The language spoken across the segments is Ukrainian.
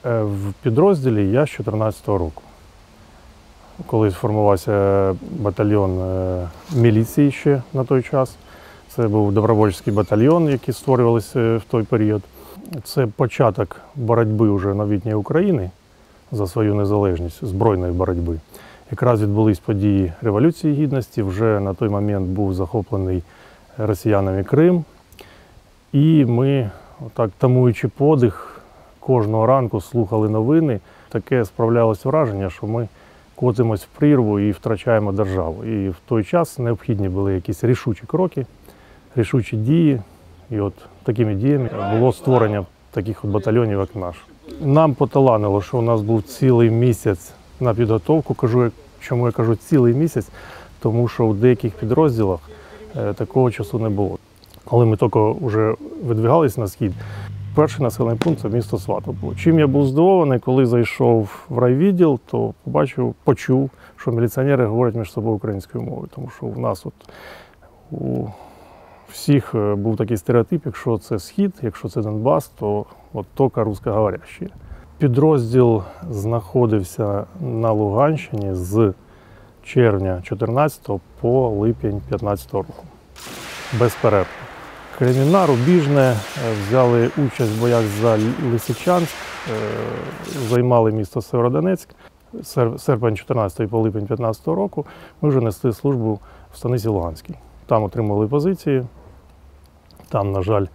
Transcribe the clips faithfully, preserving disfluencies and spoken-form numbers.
В підрозділі я з чотирнадцятого року. Коли сформувався батальйон міліції ще на той час. Це був добровольчий батальйон, який створювався в той період. Це початок боротьби вже новітньої України за свою незалежність, збройної боротьби. Якраз відбулись події Революції Гідності, вже на той момент був захоплений росіянами Крим. І ми, так тамуючи подих, кожного ранку слухали новини. Таке справлялось враження, що ми котимось в прірву і втрачаємо державу. І в той час необхідні були якісь рішучі кроки, рішучі дії. І от такими діями було створення таких от батальйонів, як наш. Нам поталанило, що у нас був цілий місяць на підготовку. Кажу, чому я кажу цілий місяць? Тому що в деяких підрозділах такого часу не було. Коли ми тільки вже видвигались на схід, перший населений пункт – це місто Сватов було. Чим я був здивований, коли зайшов в райвідділ, то побачив, почув, що міліціонери говорять між собою українською мовою. Тому що в нас от у всіх був такий стереотип, якщо це Схід, якщо це Донбас, то от тільки русскоговорящі. Підрозділ знаходився на Луганщині з червня чотирнадцятого по липень п'ятнадцятого року. Безперервно. Кремінна, Рубіжне взяли участь в боях за Лисичанськ, займали місто Сєвєродонецьк. Серпень чотирнадцятого по липень п'ятнадцятого року ми вже несли службу в станиці Луганській. Там отримали позиції, там, на жаль,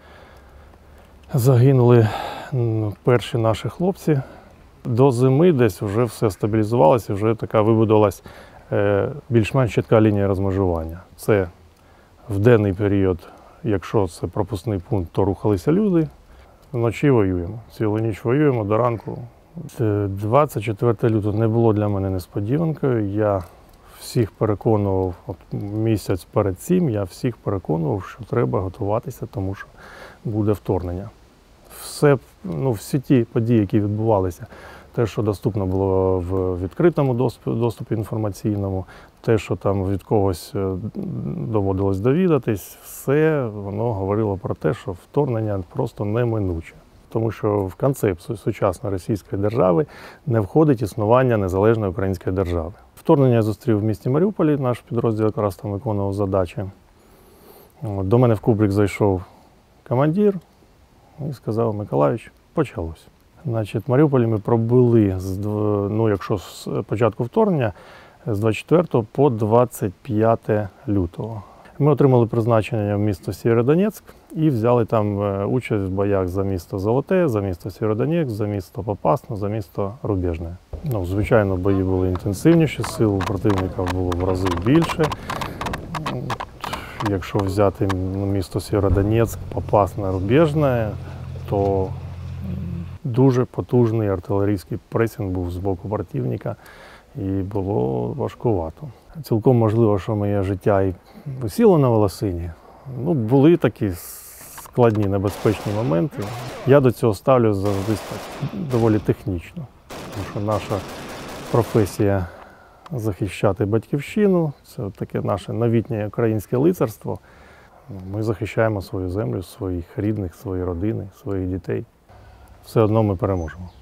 загинули перші наші хлопці. До зими десь вже все стабілізувалося, вже така вибудувалась більш-менш чітка лінія розмежування. Це в денний період, якщо це пропускний пункт, то рухалися люди, вночі воюємо. Цілу ніч воюємо до ранку. двадцять четвертого лютого не було для мене несподіванкою. Я всіх переконував, от місяць перед цим, я всіх переконував, що треба готуватися, тому що буде вторгнення. Все, ну, всі ті події, які відбувалися, те, що доступно було в відкритому доступі, доступі інформаційному, те, що там від когось доводилось довідатись, все воно говорило про те, що вторгнення просто неминуче. Тому що в концепцію сучасної російської держави не входить існування незалежної української держави. Вторгнення я зустрів в місті Маріуполі, наш підрозділ якраз там виконував задачі. До мене в кубрик зайшов командир і сказав: Миколайович, почалось. Значить, в Маріуполі ми пробули, ну, якщо з початку вторгнення, з двадцять четвертого по двадцять п'яте лютого. Ми отримали призначення в місто Сєвєродонецьк і взяли там участь в боях за місто Золоте, за місто Сєвєродонецьк, за місто Попасне, за місто Рубіжне. Ну, звичайно, бої були інтенсивніші, сил у противника було в рази більше. Якщо взяти місто Сєвєродонецьк, Попасне, Рубіжне, то дуже потужний артилерійський пресинг був з боку противника і було важкувато. Цілком можливо, що моє життя і висіло на волосині. Ну, були такі складні, небезпечні моменти. Я до цього ставлю завжди доволі технічно. Тому що наша професія – захищати батьківщину, це таке наше новітнє українське лицарство. Ми захищаємо свою землю, своїх рідних, свої родини, своїх дітей. Все одно ми переможемо.